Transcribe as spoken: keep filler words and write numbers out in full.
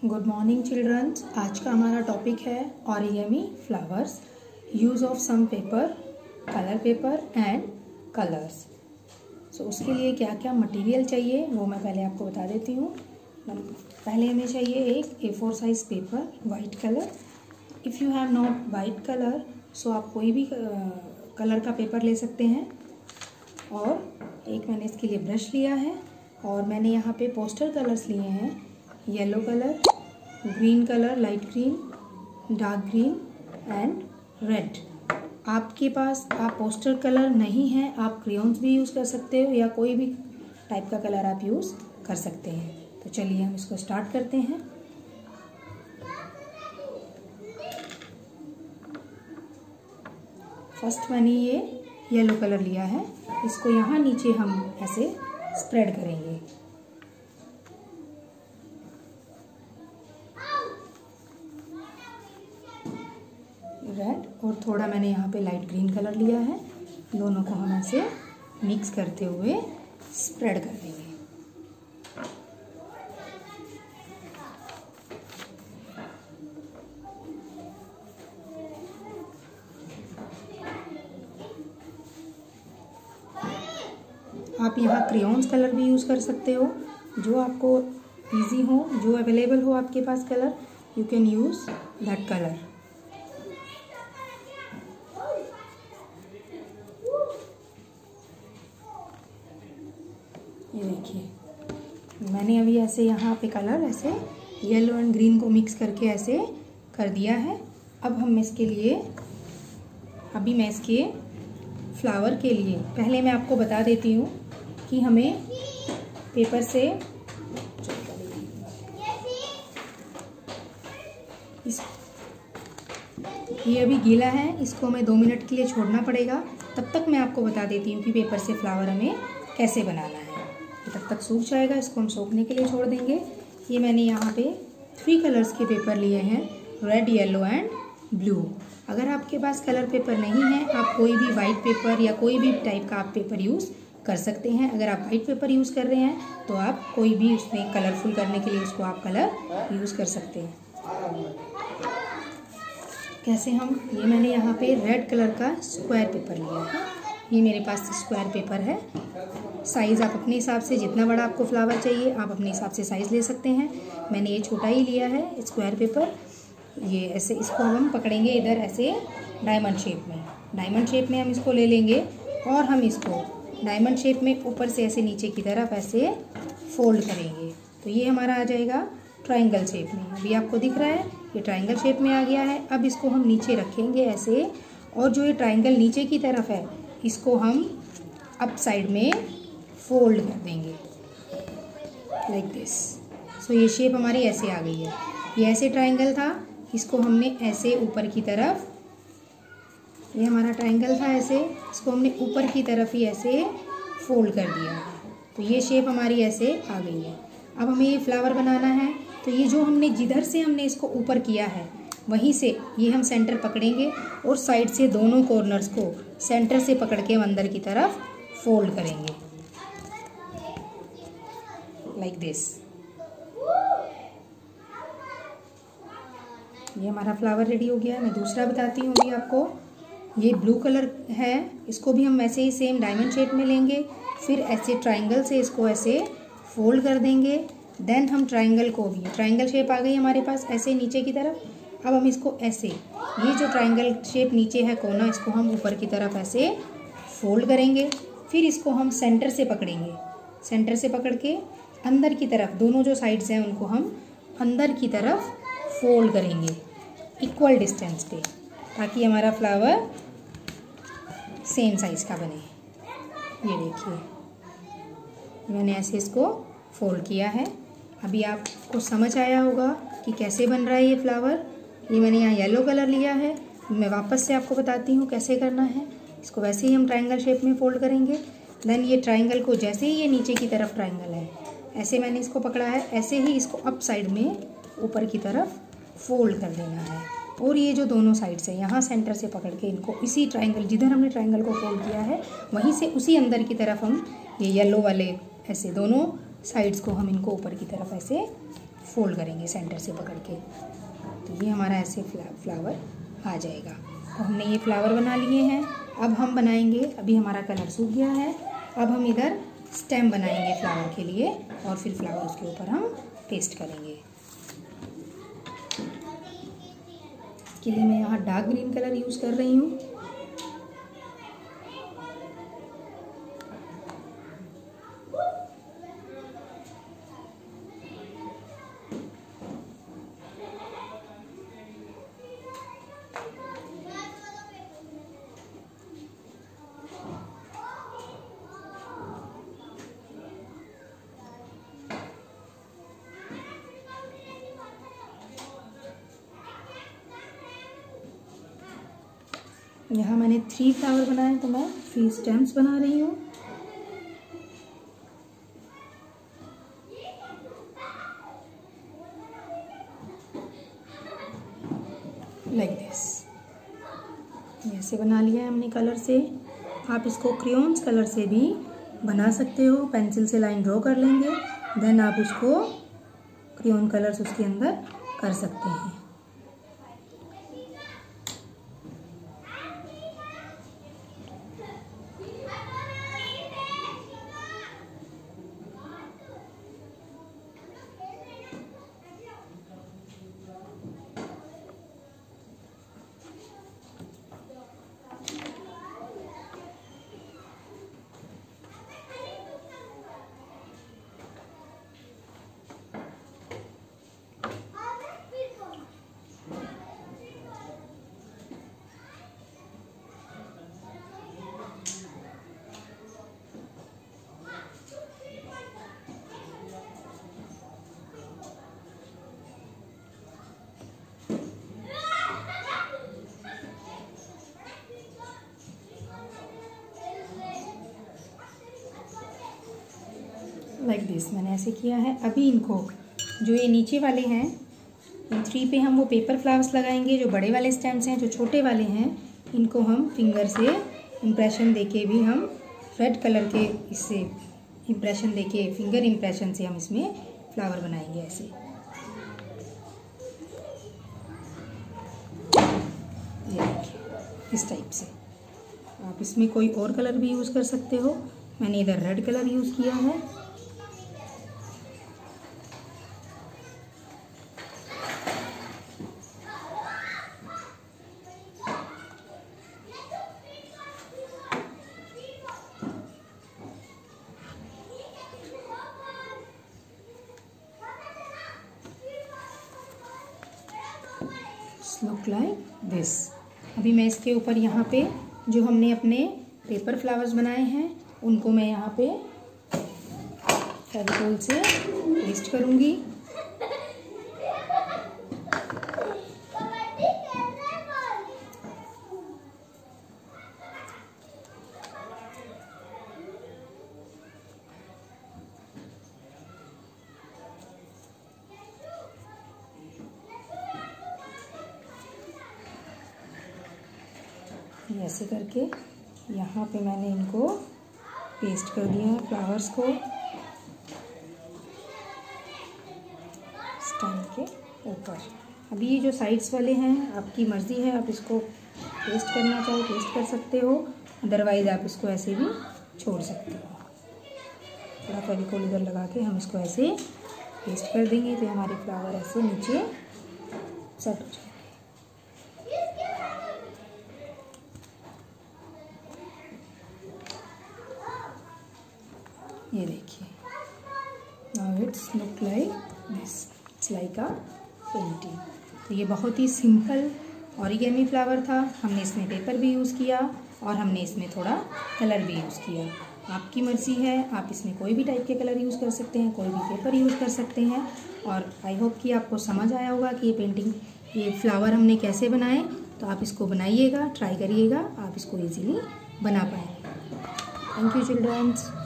Good morning children's. आज का हमारा टॉपिक है origami flowers, use of some paper, colour paper and colours. So उसके लिए क्या क्या मटेरियल चाहिए वो मैं पहले आपको बता देती हूँ। पहले हमें चाहिए एक A four size paper, white colour. If you have not white colour so आप कोई भी कलर का पेपर ले सकते हैं। और एक मैंने इसके लिए ब्रश लिया है और मैंने यहाँ पे पोस्टर कलर्स लिए हैं, yellow colour, green colour, light green, dark green and red. आपके पास आप पोस्टर कलर नहीं है, आप क्रेयॉन्स भी यूज़ कर सकते हो या कोई भी टाइप का कलर आप यूज़ कर सकते हैं। तो चलिए हम इसको स्टार्ट करते हैं। फर्स्ट मैंने ये येलो कलर लिया है, इसको यहाँ नीचे हम ऐसे स्प्रेड करेंगे। रेड और थोड़ा मैंने यहाँ पे लाइट ग्रीन कलर लिया है, दोनों को हम ऐसे मिक्स करते हुए स्प्रेड कर देंगे। आप यहाँ क्रेयॉन्स कलर भी यूज़ कर सकते हो, जो आपको इजी हो, जो अवेलेबल हो आपके पास colour, you can use that colour. ये देखिए मैंने अभी ऐसे यहाँ पे कलर ऐसे येलो एंड ग्रीन को मिक्स करके ऐसे कर दिया है। अब हम इसके लिए अभी मैं इसके फ्लावर के लिए पहले मैं आपको बता देती हूँ कि हमें पेपर से इस ये अभी गीला है, इसको हमें दो मिनट के लिए छोड़ना पड़ेगा। तब तक मैं आपको बता देती हूँ कि पेपर से फ्लावर हमें कैसे बनाना है। तब तक सूख जाएगा, इसको हम सूखने के लिए छोड़ देंगे। ये मैंने यहाँ पे थ्री कलर्स के पेपर लिए हैं, रेड, येलो एंड ब्लू। अगर आपके पास कलर पेपर नहीं है, आप कोई भी वाइट पेपर या कोई भी टाइप का आप पेपर यूज़ कर सकते हैं। अगर आप वाइट पेपर यूज़ कर रहे हैं तो आप कोई भी उसमें कलरफुल करने के लिए उसको आप कलर यूज़ कर सकते हैं। कैसे हम, ये मैंने यहाँ पे रेड कलर का स्क्वायर पेपर लिया है, ये मेरे पास स्क्वायर पेपर है। साइज़ आप अपने हिसाब से, जितना बड़ा आपको फ्लावर चाहिए आप अपने हिसाब से साइज़ ले सकते हैं। मैंने ये छोटा ही लिया है स्क्वायर पेपर। ये ऐसे इसको हम पकड़ेंगे इधर ऐसे डायमंड शेप में, डायमंड शेप में हम इसको ले लेंगे और हम इसको डायमंड शेप में ऊपर से ऐसे नीचे की तरफ ऐसे फोल्ड करेंगे तो ये हमारा आ जाएगा ट्रायंगल शेप में। अभी आपको दिख रहा है ये ट्रायंगल शेप में आ गया है। अब इसको हम नीचे रखेंगे ऐसे, और जो ये ट्रायंगल नीचे की तरफ है इसको हम अप साइड में फोल्ड कर देंगे लाइक दिस। सो ये शेप हमारी ऐसे आ गई है। ये ऐसे ट्रायंगल था, इसको हमने ऐसे ऊपर की तरफ, ये हमारा ट्रायंगल था ऐसे, इसको हमने ऊपर की तरफ ही ऐसे फोल्ड कर दिया है। तो ये शेप हमारी ऐसे आ गई है। अब हमें ये फ्लावर बनाना है, तो ये जो हमने जिधर से हमने इसको ऊपर किया है वहीं से ये हम सेंटर पकड़ेंगे और साइड से दोनों कॉर्नर्स को सेंटर से पकड़ के हम अंदर की तरफ फोल्ड करेंगे लाइक दिस। ये हमारा फ्लावर रेडी हो गया है। मैं दूसरा बताती हूँ अभी आपको। ये ब्लू कलर है, इसको भी हम ऐसे ही सेम डायमंड शेप में लेंगे, फिर ऐसे ट्रायंगल से इसको ऐसे फोल्ड कर देंगे। देन हम ट्रायंगल को भी, ट्रायंगल शेप आ गई हमारे पास ऐसे नीचे की तरफ। अब हम इसको ऐसे, ये जो ट्रायंगल शेप नीचे है कोना, इसको हम ऊपर की तरफ ऐसे फोल्ड करेंगे। फिर इसको हम सेंटर से पकड़ेंगे, सेंटर से पकड़ के अंदर की तरफ, दोनों जो साइड्स हैं उनको हम अंदर की तरफ फोल्ड करेंगे इक्वल डिस्टेंस पे, ताकि हमारा फ्लावर सेम साइज़ का बने। ये देखिए मैंने ऐसे इसको फोल्ड किया है। अभी आपको समझ आया होगा कि कैसे बन रहा है ये फ्लावर। ये मैंने यहाँ येलो कलर लिया है, मैं वापस से आपको बताती हूँ कैसे करना है। इसको वैसे ही हम ट्रायंगल शेप में फोल्ड करेंगे। देन ये ट्रायंगल को, जैसे ही ये नीचे की तरफ ट्रायंगल है ऐसे मैंने इसको पकड़ा है, ऐसे ही इसको अप साइड में ऊपर की तरफ फोल्ड कर देना है। और ये जो दोनों साइड से यहाँ सेंटर से पकड़ के इनको इसी ट्रायंगल, जिधर हमने ट्रायंगल को फोल्ड किया है वहीं से उसी अंदर की तरफ हम ये येलो वाले ऐसे दोनों साइड्स को हम इनको ऊपर की तरफ ऐसे फोल्ड करेंगे सेंटर से पकड़ के, तो ये हमारा ऐसे फ्ला, फ्लावर आ जाएगा। तो हमने ये फ्लावर बना लिए हैं। अब हम बनाएंगे, अभी हमारा कलर सूख गया है, अब हम इधर स्टेम बनाएंगे फ्लावर के लिए और फिर फ्लावर उसके ऊपर हम पेस्ट करेंगे। इसके लिए मैं यहाँ डार्क ग्रीन कलर यूज़ कर रही हूँ। यहाँ मैंने थ्री फ्लावर बनाए तो मैं थ्री स्टेम्स बना रही हूँ। लाइक दिस, ऐसे बना लिया है हमने कलर से। आप इसको क्रेयॉन्स कलर से भी बना सकते हो, पेंसिल से लाइन ड्रॉ कर लेंगे, देन आप उसको क्रेयॉन कलर्स उसके अंदर कर सकते हैं। लाइक दिस मैंने ऐसे किया है। अभी इनको जो ये नीचे वाले हैं, इन थ्री पे हम वो पेपर फ्लावर्स लगाएंगे। जो बड़े वाले स्टेम्स हैं, जो छोटे वाले हैं, इनको हम फिंगर से इम्प्रेशन देके भी हम रेड कलर के इससे इम्प्रेशन देके फिंगर इम्प्रेशन से हम इसमें फ्लावर बनाएंगे ऐसे। ये देखिए इस टाइप से। आप इसमें कोई और कलर भी यूज़ कर सकते हो। मैंने इधर रेड कलर यूज़ किया है। Look like this. अभी मैं इसके ऊपर यहाँ पे जो हमने अपने पेपर फ्लावर्स बनाए हैं उनको मैं यहाँ पे फेविकोल से पेस्ट करूँगी। ऐसे करके यहाँ पे मैंने इनको पेस्ट कर दिया है फ्लावर्स को स्टेम के ऊपर। अभी ये जो साइड्स वाले हैं आपकी मर्ज़ी है, आप इसको पेस्ट करना चाहो पेस्ट कर सकते हो, अदरवाइज़ आप इसको ऐसे भी छोड़ सकते हो। थोड़ा फेविकोल इधर लगा के हम इसको ऐसे पेस्ट कर देंगे तो हमारे फ्लावर ऐसे नीचे सेट हो जाएंगे। ये देखिए, now it's look like this, it's like a painting. तो ये बहुत ही सिंपल ऑरिगेमी फ्लावर था। हमने इसमें पेपर भी यूज़ किया और हमने इसमें थोड़ा कलर भी यूज़ किया। आपकी मर्ज़ी है, आप इसमें कोई भी टाइप के कलर यूज़ कर सकते हैं, कोई भी पेपर यूज़ कर सकते हैं। और आई होप कि आपको समझ आया होगा कि ये पेंटिंग, ये फ्लावर हमने कैसे बनाए। तो आप इसको बनाइएगा, ट्राई करिएगा, आप इसको ईजीली बना पाएंगे। Thank you children's.